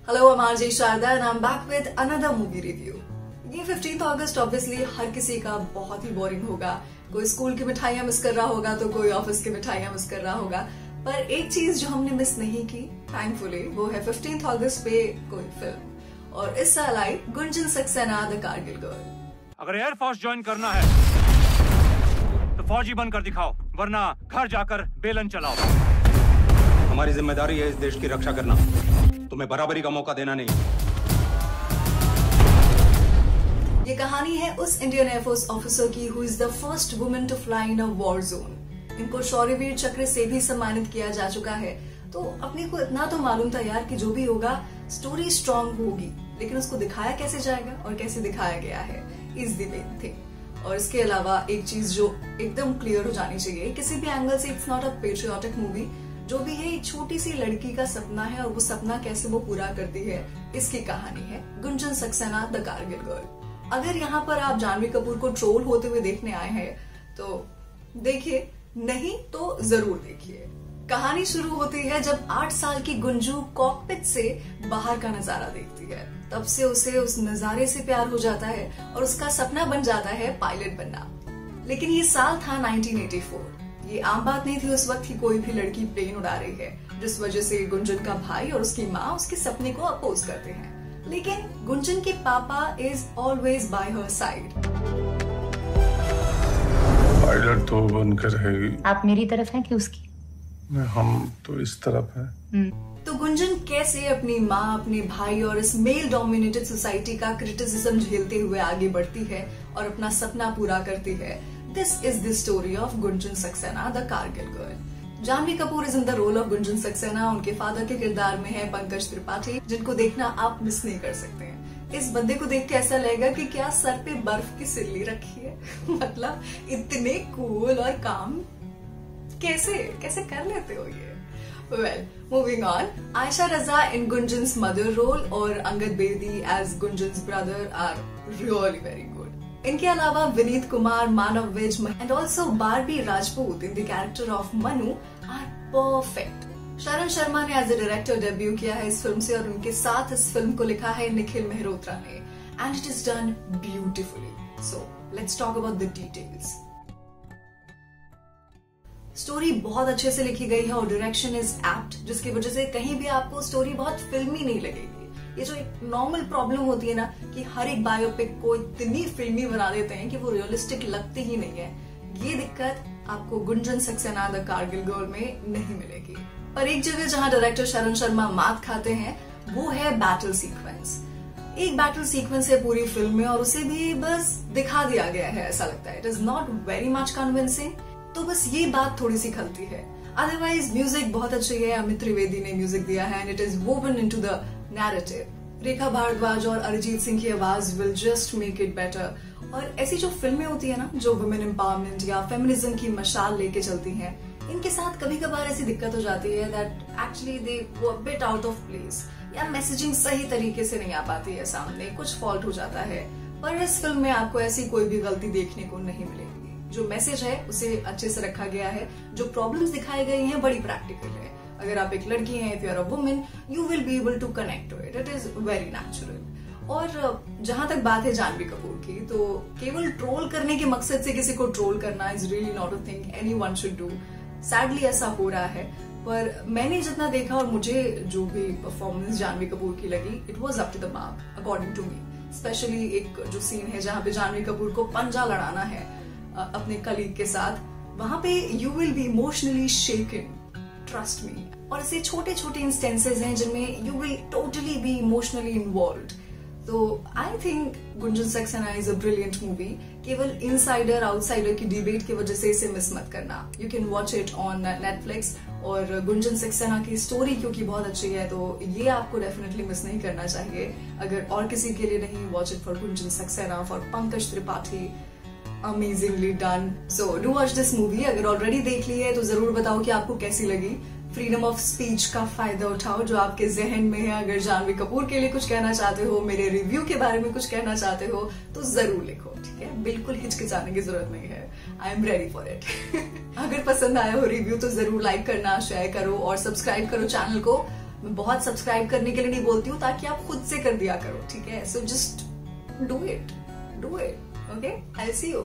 Hello, I'm RJ Sharda and I'm back with another movie review. ये 15th अगस्त obviously हर किसी का बहुत ही boring होगा। कोई स्कूल की मिठाइयां मिस कर रहा होगा तो कोई ऑफिस की मिठाइयां मिस कर रहा होगा। पर एक चीज जो हमने मिस नहीं की थैंकफुली वो है 15th अगस्त पे कोई फिल्म, और इस साल आई गुंजन सक्सेना द कारगिल गर्ल। अगर एयरफोर्स ज्वाइन करना है तो फौजी बनकर दिखाओ, वरना घर जाकर बेलन चलाओ। हमारी जिम्मेदारी है इस देश की रक्षा करना, तुम्हें बराबरी का मौका देना नहीं। ये कहानी है उस इंडियन एयरफोर्स ऑफिसर की who is the first woman to fly in a war zone. इनको शौर्यवीर चक्र से भी सम्मानित किया जा चुका है। तो अपने को इतना तो मालूम था यार कि जो भी होगा स्टोरी स्ट्रांग होगी, लेकिन उसको दिखाया कैसे जाएगा और कैसे दिखाया गया है इज द मेन थिंग। और इसके अलावा एक चीज जो एकदम क्लियर हो जानी चाहिए किसी भी एंगल से, it's not a patriotic movie. जो भी है एक छोटी सी लड़की का सपना है और वो सपना कैसे वो पूरा करती है, इसकी कहानी है गुंजन सक्सेना द कारगिल गर्ल। अगर यहाँ पर आप जानवी कपूर को ट्रोल होते हुए देखने आए हैं तो देखिए, नहीं तो जरूर देखिए। कहानी शुरू होती है जब 8 साल की गुंजू कॉकपिट से बाहर का नजारा देखती है। तब से उसे उस नजारे से प्यार हो जाता है और उसका सपना बन जाता है पायलट बनना। लेकिन ये साल था 1984। ये आम बात नहीं थी उस वक्त कि कोई भी लड़की प्लेन उड़ा रही है, जिस वजह से गुंजन का भाई और उसकी माँ उसके सपने को अपोज करते हैं। लेकिन गुंजन के पापा is always by her side. Pilot तो बनकर रहेगी। आप मेरी तरफ हैं कि उसकी? हम तो इस तरफ हैं। तो गुंजन कैसे अपनी माँ, अपने भाई और इस मेल डोमिनेटेड सोसाइटी का क्रिटिसिज्म झेलते हुए आगे बढ़ती है और अपना सपना पूरा करती है। This is the story of Gunjan Saxena the Kargil girl. Janhvi Kapoor is in the role of Gunjan Saxena. उनके फादर के किरदार में है पंकज त्रिपाठी, जिनको देखना आप मिस नहीं कर सकते हैं। इस बंदे को देख के ऐसा लगेगा कि क्या सर पे बर्फ की सिल्ली रखी है। मतलब इतने कूल और काम कैसे कैसे कर लेते हो ये। Well, moving on, Aisha Raza in Gunjan's mother role और Angad Bedi as Gunjan's brother are really very good. इनके अलावा विनीत कुमार, मानव Vij and also Barbie Rajput in the character of Manu are perfect. शरण शर्मा ने एज ए डायरेक्टर डेब्यू किया है इस film से और उनके साथ इस फिल्म को लिखा है निखिल मेहरोत्रा ने, and it is done beautifully. So let's talk about the details. Story बहुत अच्छे से लिखी गई है और डायरेक्शन इज एप्ट, जिसकी वजह से कहीं भी आपको स्टोरी बहुत फिल्मी नहीं लगेगी। ये जो एक नॉर्मल प्रॉब्लम होती है ना कि हर एक बायोपिक को इतनी फिल्मी बना देते हैं कि वो रियलिस्टिक लगती ही नहीं है, ये दिक्कत आपको गुंजन सक्सेना द कारगिल गर्ल में नहीं मिलेगी। पर एक जगह जहां डायरेक्टर शरण शर्मा मात खाते हैं वो है बैटल सीक्वेंस। एक बैटल सीक्वेंस है पूरी फिल्म में और उसे भी बस दिखा दिया गया है, ऐसा लगता है। It is not very much convincing, तो बस ये बात थोड़ी सी खलती है। अदरवाइज म्यूजिक बहुत अच्छी है, अमित त्रिवेदी ने म्यूजिक दिया है and it is woven into the narrative. Rekha Bhardwaj और अरिजीत सिंह की आवाज will just make it better. और ऐसी जो फिल्में होती है ना जो वुमेन एम्पावरमेंट या फेमिनिज्म की मशाल लेके चलती हैं, इनके साथ कभी कभार ऐसी दिक्कत हो जाती है that actually they go a bit out of place, या मैसेजिंग सही तरीके से नहीं आ पाती है सामने, कुछ फॉल्ट हो जाता है। पर इस फिल्म में आपको ऐसी कोई भी गलती देखने को नहीं मिलेगी। जो मैसेज है उसे अच्छे से रखा गया है, जो प्रॉब्लम्स दिखाई गई हैं बड़ी प्रैक्टिकल है। अगर आप एक लड़की हैं, if you are a women, you will be able to connect to it. It is very natural. और जहां तक बात है जानवी कपूर की, तो केवल ट्रोल करने के मकसद से किसी को ट्रोल करना is really not a thing anyone should do. Sadly ऐसा हो रहा है, पर मैंने जितना देखा और मुझे जो भी परफॉर्मेंस जानवी कपूर की लगी, it was up to the mark according to me. Specially एक जो सीन है जहां पे जानवी कपूर को पंजा लड़ाना है अपने कलीग के साथ, वहां पे you will be emotionally shaken, trust me. और ऐसे छोटे छोटे इंस्टेंसेस हैं जिनमें you will totally be emotionally involved. तो I think Gunjan Saxena is a brilliant movie. केवल इनसाइडर आउटसाइडर की डिबेट की वजह से इसे मिस मत करना। You can watch it on Netflix. और गुंजन सक्सेना की स्टोरी क्योंकि बहुत अच्छी है तो ये आपको डेफिनेटली मिस नहीं करना चाहिए। अगर और किसी के लिए नहीं, watch it for Gunjan Saxena, for Pankaj Tripathi. Amazingly done. So do watch this movie. अगर ऑलरेडी देख ली है तो जरूर बताओ कि आपको कैसी लगी। फ्रीडम ऑफ स्पीच का फायदा उठाओ जो आपके जहन में है। अगर जानवी कपूर के लिए कुछ कहना चाहते हो, मेरे रिव्यू के बारे में कुछ कहना चाहते हो तो जरूर लिखो, ठीक है? बिल्कुल हिचकिचाने की जरूरत नहीं है। I am ready for it. अगर पसंद आया हो रिव्यू तो जरूर लाइक करना, शेयर करो और सब्सक्राइब करो चैनल को। मैं बहुत सब्सक्राइब करने के लिए नहीं बोलती हूँ, ताकि आप खुद से कर दिया करो, ठीक है? So just do it, okay? I see you.